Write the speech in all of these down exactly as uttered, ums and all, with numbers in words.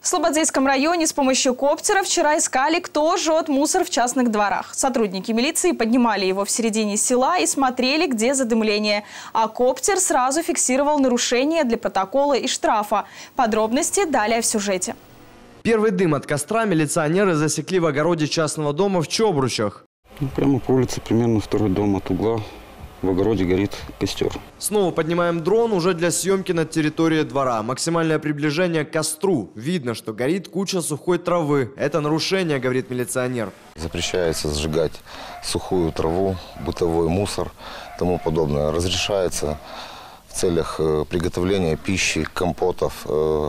В Слободзейском районе с помощью коптера вчера искали, кто жжет мусор в частных дворах. Сотрудники милиции поднимали его в середине села и смотрели, где задымление. А коптер сразу фиксировал нарушения для протокола и штрафа. Подробности далее в сюжете. Первый дым от костра милиционеры засекли в огороде частного дома в Чобручах. Прямо по улице, примерно второй дом от угла. В огороде горит костер. Снова поднимаем дрон уже для съемки на территории двора. Максимальное приближение к костру. Видно, что горит куча сухой травы. Это нарушение, говорит милиционер. Запрещается сжигать сухую траву, бытовой мусор и тому подобное. Разрешается в целях приготовления пищи, компотов,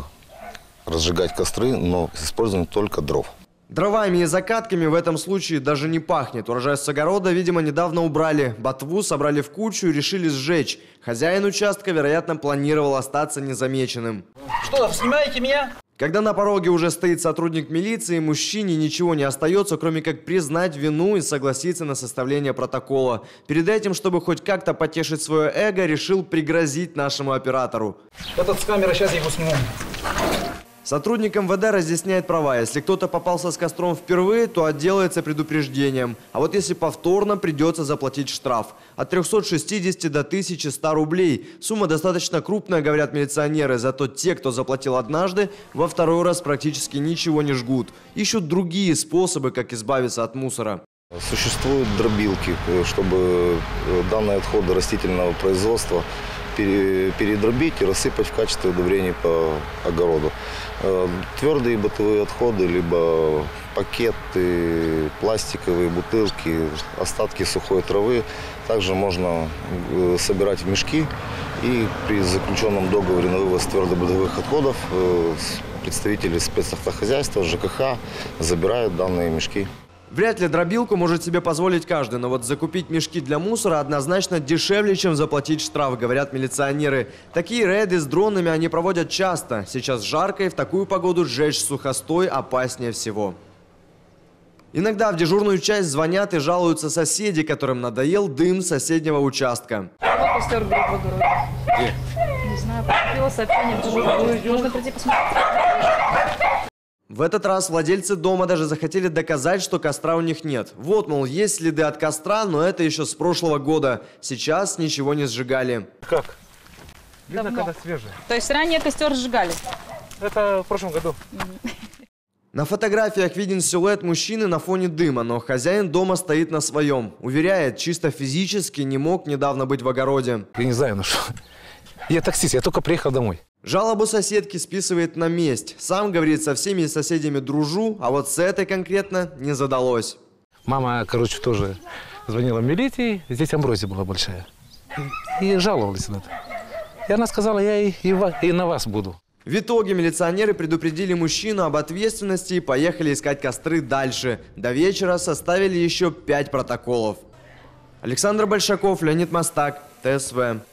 разжигать костры, но с использованием только дров. Дровами и закатками в этом случае даже не пахнет. Урожай с огорода, видимо, недавно убрали. Ботву собрали в кучу и решили сжечь. Хозяин участка, вероятно, планировал остаться незамеченным. Что, снимаете меня? Когда на пороге уже стоит сотрудник милиции, мужчине ничего не остается, кроме как признать вину и согласиться на составление протокола. Перед этим, чтобы хоть как-то потешить свое эго, решил пригрозить нашему оператору. Этот с камеры, сейчас я его сниму. Сотрудник эм вэ дэ разъясняет права. Если кто-то попался с костром впервые, то отделается предупреждением. А вот если повторно, придется заплатить штраф. От трёхсот шестидесяти до тысячи ста рублей. Сумма достаточно крупная, говорят милиционеры. Зато те, кто заплатил однажды, во второй раз практически ничего не жгут. Ищут другие способы, как избавиться от мусора. Существуют дробилки, чтобы данные отходы растительного производства передробить и рассыпать в качестве удобрений по огороду. Твердые бытовые отходы, либо пакеты, пластиковые бутылки, остатки сухой травы также можно собирать в мешки и при заключенном договоре на вывоз твердобытовых отходов представители спецавтохозяйства, жэ ка ха забирают данные мешки. Вряд ли дробилку может себе позволить каждый, но вот закупить мешки для мусора однозначно дешевле, чем заплатить штраф, говорят милиционеры. Такие рейды с дронами они проводят часто. Сейчас жарко, и в такую погоду сжечь сухостой опаснее всего. Иногда в дежурную часть звонят и жалуются соседи, которым надоел дым соседнего участка. Вот костер горит в огороде. Где? Не знаю, поступило сообщение в дежурную. Можно прийти посмотреть. В этот раз владельцы дома даже захотели доказать, что костра у них нет. Вот, мол, есть следы от костра, но это еще с прошлого года. Сейчас ничего не сжигали. Как? Видно, когда свежее. То есть ранее костер сжигали? Это в прошлом году. На фотографиях виден силуэт мужчины на фоне дыма, но хозяин дома стоит на своем. Уверяет, чисто физически не мог недавно быть в огороде. Я не знаю, ну что. Я таксист, я только приехал домой. Жалобу соседки списывает на месть. Сам, говорит, со всеми соседями дружу, а вот с этой конкретно не задалось. Мама, короче, тоже звонила в милиции, здесь амброзия была большая. И, и жаловалась на это. И она сказала, я и, и, и на вас буду. В итоге милиционеры предупредили мужчину об ответственности и поехали искать костры дальше. До вечера составили еще пять протоколов. Александр Большаков, Леонид Мостак, тэ эс вэ.